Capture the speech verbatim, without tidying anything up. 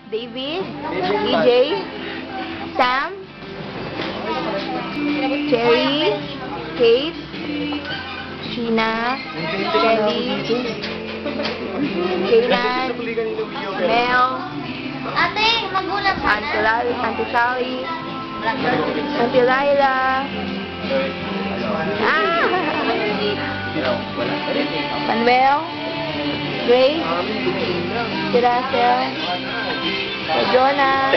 David, E J, Sam, Cherry, Kate, Sheena, Kelly, Kaylan, Mel, Ate, magulang ka na. Auntie Lali, Auntie Sally, Auntie Laila, ah! Manuel, Grace, si Russell, si Jonah,